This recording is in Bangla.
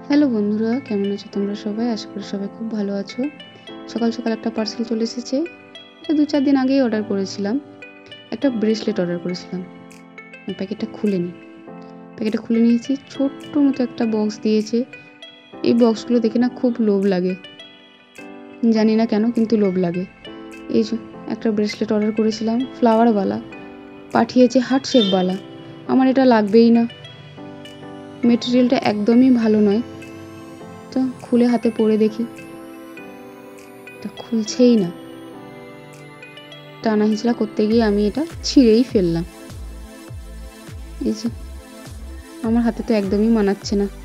হ্যালো বন্ধুরা, কেমন আছো তোমরা সবাই? আশা করি সবাই খুব ভালো আছো। সকাল সকাল একটা পার্সেল চলে এসেছে। এটা 2-4 দিন আগেই অর্ডার করেছিলাম। একটা ব্রেসলেট অর্ডার করেছিলাম। প্যাকেটটা খুলে নিয়েছি। ছোট্ট মতো একটা বক্স দিয়েছে। এই বক্সগুলো দেখে না খুব লোভ লাগে। জানি না কেন, কিন্তু লোভ লাগে। এই যে একটা ব্রেসলেট অর্ডার করেছিলাম, ফ্লাওয়ারওয়ালা। পাঠিয়েছে হার্ট শেপওয়ালা। আমার এটা লাগবেই না। মেটেরিয়ালটা একদমই ভালো নয়। তো খুলে হাতে পরে দেখি, এটা খুলছেই না। টানা হিচড়া করতে গিয়ে আমি এটা ছিঁড়েই ফেললাম। এই যে আমার হাতে তো একদমই মানাচ্ছে না।